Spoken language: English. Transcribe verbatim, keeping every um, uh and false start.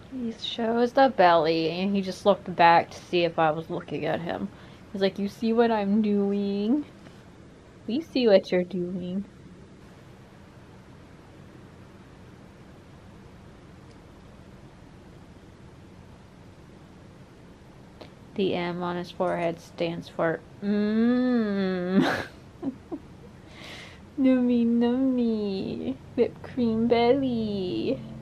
He shows the belly, and he just looked back to see if I was looking at him. He's like, you see what I'm doing? We see what you're doing. The M on his forehead stands for mmm. Nummy nummy. Whipped cream belly.